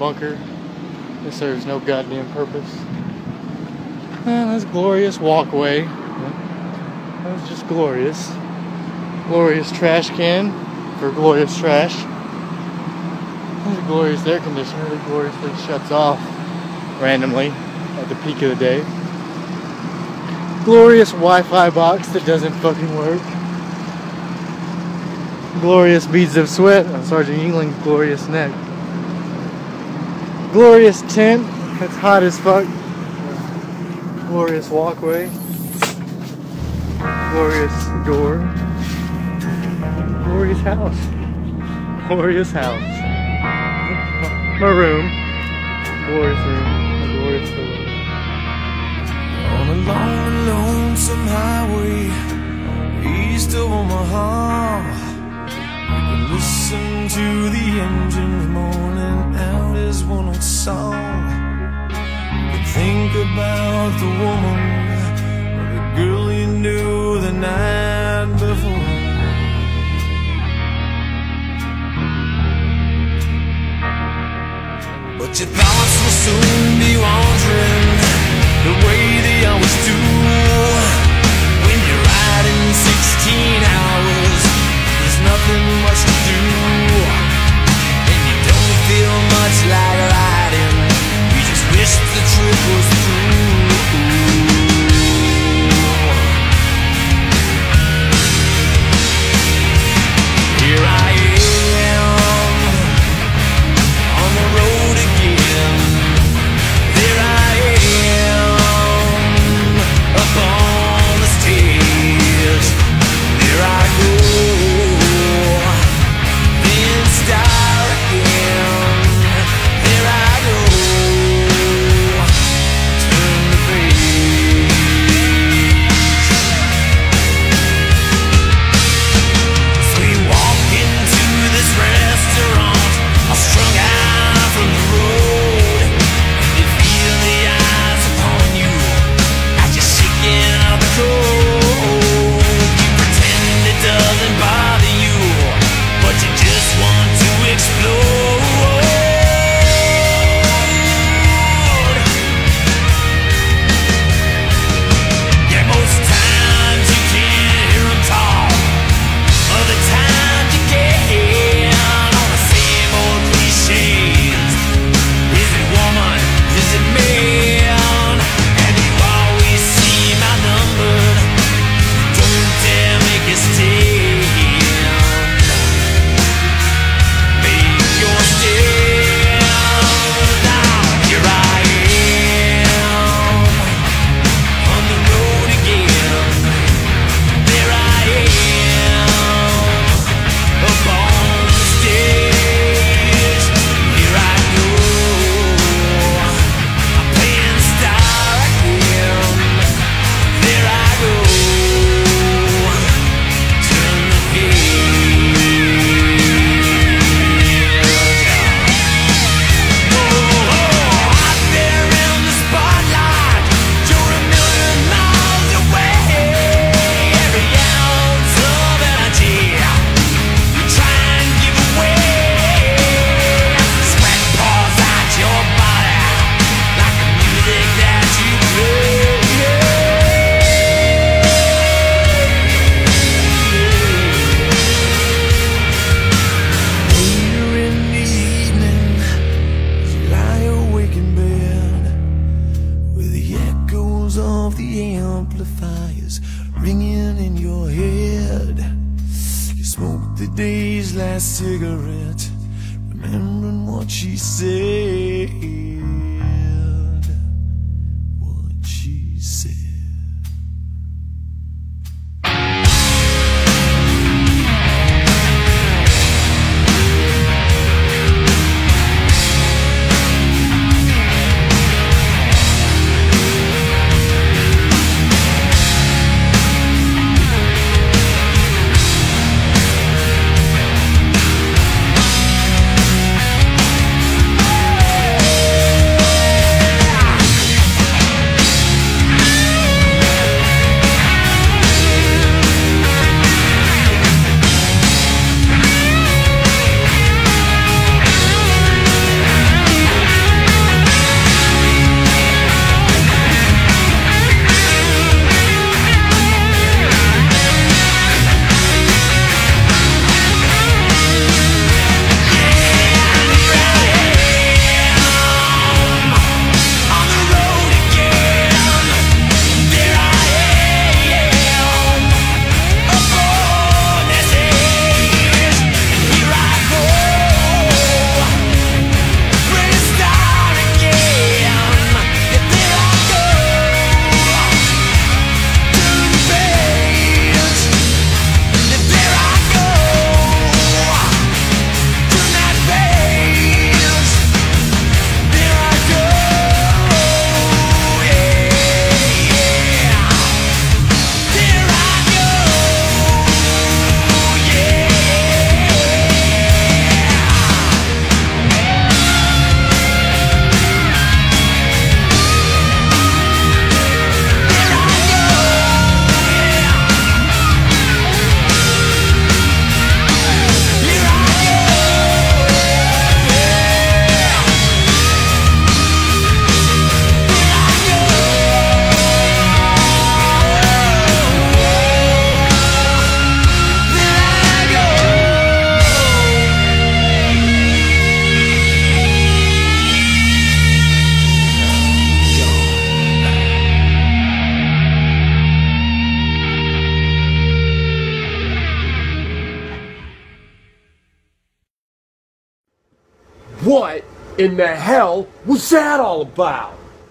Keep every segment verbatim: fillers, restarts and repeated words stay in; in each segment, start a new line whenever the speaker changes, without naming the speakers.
bunker. It serves no goddamn purpose. And this glorious walkway. That was just glorious. Glorious trash can for glorious trash. There's a glorious air conditioner that gloriously shuts off randomly at the peak of the day. Glorious Wi-Fi box that doesn't fucking work. Glorious beads of sweat on Sergeant Yingling's glorious neck. Glorious tent that's hot as fuck. Glorious walkway. Glorious door. Glorious house. Glorious house. My room. Glorious room. A glorious pillow.
On a long, lonesome highway east of Omaha, you can listen to the engines moaning out his one old song. You can think about the woman or the girl you knew the night before. But your thoughts will soon be wandering the way they always do. When you're riding sixteen hours, there's nothing much to do, and you don't feel much like riding. You just wish the trip was through. Here I am on the road again. There I am up on the stairs. There I go, then start again. There I go, turn the page. So you walk into this restaurant, all strung out from the road, and you feel the eyes upon you as you're shaking out the cold. You pretend it doesn't bother you, but you just want to explode. Yeah, most times you can't hear them talk. Other times you can, all the same old cliches. Is it woman? Is it man? And you always seem outnumbered. Don't dare make a stand. Make your stand. Now here I am on the road again. There I am up on the stage. Here I go, I'm playing star again. There I go, turn the page. Oh, out there in the spotlight, you're a million miles away. Every ounce of energy you try and give away. Sweat pours out your body like the music that you play. Later in the evening, as you lie awake in bed, with the echoes of the amplifiers ringing in your head, you smoke the day's last cigarette, remembering what she said. What she said.
What in the hell was that all about?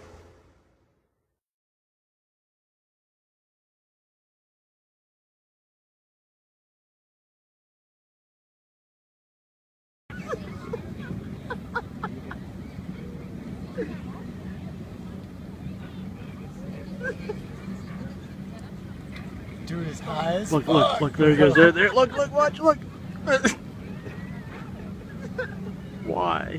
Dude is high as
Look, look, look, there he goes. There, there. Look, look, watch, look. Why?